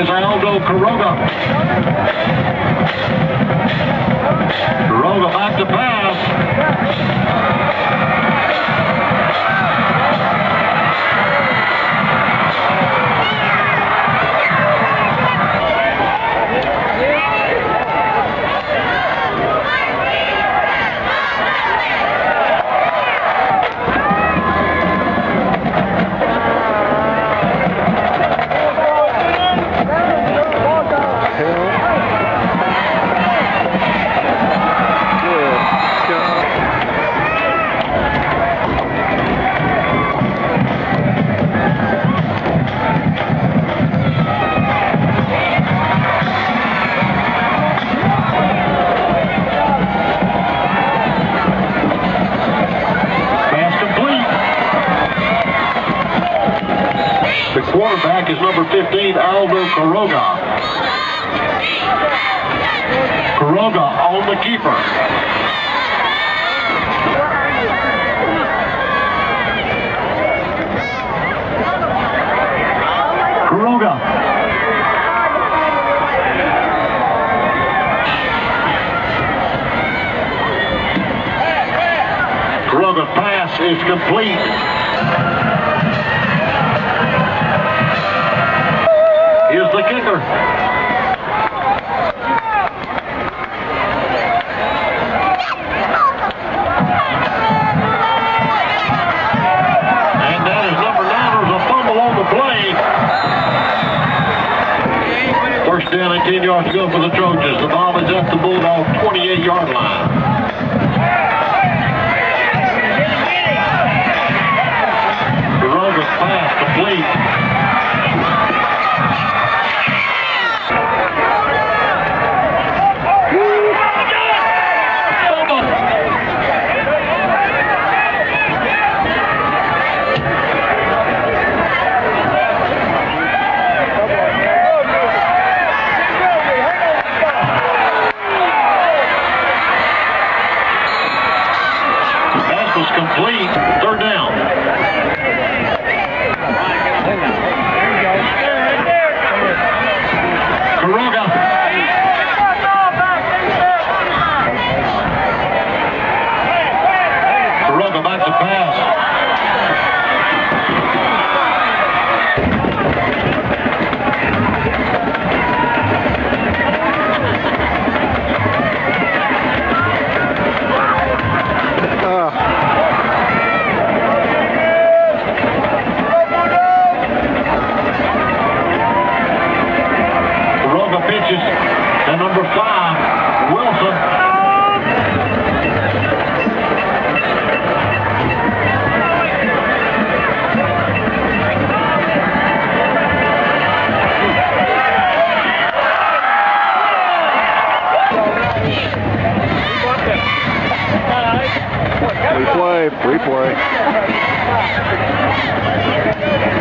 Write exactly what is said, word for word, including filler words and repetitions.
is Aldo Quiroga. Quiroga back to pass. Quarterback is number fifteen, Aldo Quiroga. Quiroga on the keeper. Quiroga. Quiroga pass is complete. Here's the kicker. And that is number nine. There's a fumble on the play. First down and ten yards to go for the Trojans. The ball is at the Bulldog twenty-eight yard line. Quiroga's pass complete. Complete, third down. Quiroga. Quiroga back to pass. And number five, Wilson. Free play, free play.